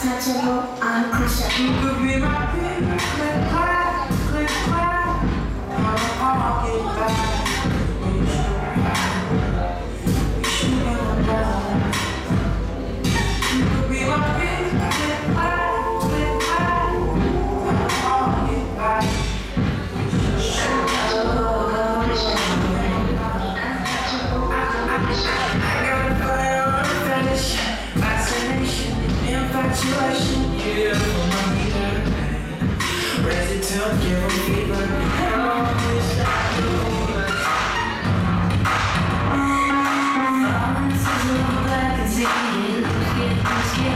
untouchable, uncrushable. You could be my baby, click clap, click clap. I'll get back. You should never know. You could be my baby, click clap, click clap. I'll get back. You should never know. I got a fire on the fetish, fascination, infatuation, yeah, for my leader. Ready to give a fever, and all this I do. Falling to the black and see it,